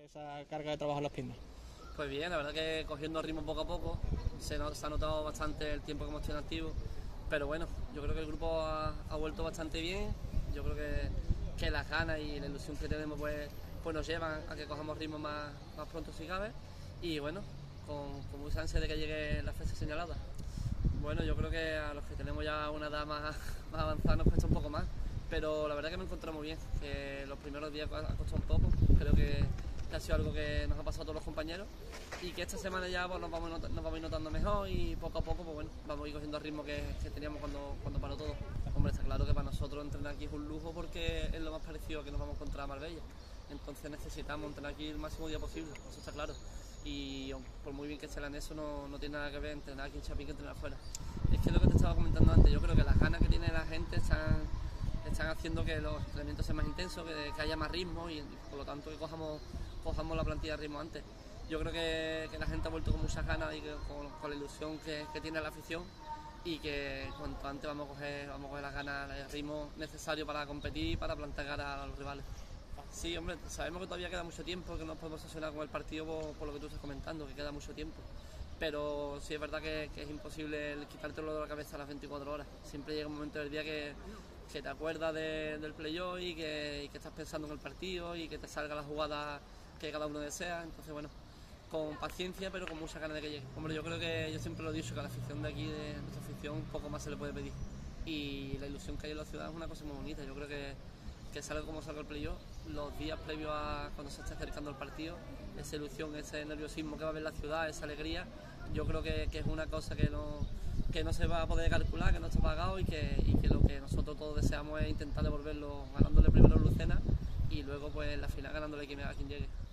esa carga de trabajo en las piernas? Pues bien, la verdad que cogiendo ritmo poco a poco, se ha notado bastante el tiempo que hemos tenido activo, pero bueno, yo creo que el grupo ha vuelto bastante bien. Yo creo que las ganas y la ilusión que tenemos pues nos llevan a que cojamos ritmo más pronto si cabe, y bueno, con mucha ansia de que llegue la fecha señalada. Bueno, yo creo que a los que tenemos ya una edad más avanzada nos cuesta un poco más, pero la verdad que me encontramos muy bien, que los primeros días ha costado un poco, creo que ha sido algo que nos ha pasado a todos los compañeros, y que esta semana ya pues, nos vamos a ir notando mejor, y poco a poco pues, bueno, vamos a ir cogiendo el ritmo que teníamos cuando paró todo. Hombre, está claro que para nosotros entrenar aquí es un lujo, porque es lo más parecido a que nos vamos a encontrar a Marbella, entonces necesitamos entrenar aquí el máximo día posible, eso está claro. Y por muy bien que sea en eso, no tiene nada que ver entrenar aquí en Chapín que entrenar afuera. Es que lo que te estaba comentando antes, yo creo que las ganas que tiene la gente están haciendo que los entrenamientos sean más intensos, que haya más ritmo, y por lo tanto que cojamos la plantilla de ritmo antes. Yo creo que la gente ha vuelto con muchas ganas y con la ilusión que tiene la afición, y que cuanto antes vamos a coger las ganas, el ritmo necesario para competir y para plantar cara a los rivales. Sí, hombre, sabemos que todavía queda mucho tiempo, que no nos podemos obsesionar con el partido por lo que tú estás comentando, que queda mucho tiempo. Pero sí es verdad que es imposible quitártelo de la cabeza a las 24 horas. Siempre llega un momento del día que te acuerdas del playoff y que estás pensando en el partido y que te salga la jugada que cada uno desea. Entonces, bueno, con paciencia, pero con mucha ganas de que llegue. Hombre, yo creo que yo siempre lo he dicho, que a la afición de aquí, de nuestra afición, poco más se le puede pedir. Y la ilusión que hay en la ciudad es una cosa muy bonita. Yo creo que salga como salga el playoff, los días previos a cuando se esté acercando el partido, esa ilusión, ese nerviosismo que va a haber en la ciudad, esa alegría, yo creo que es una cosa que no se va a poder calcular, que no está pagado, y que lo que nosotros todos deseamos es intentar devolverlo ganándole primero a Lucena y luego pues en la final ganándole a quien llegue.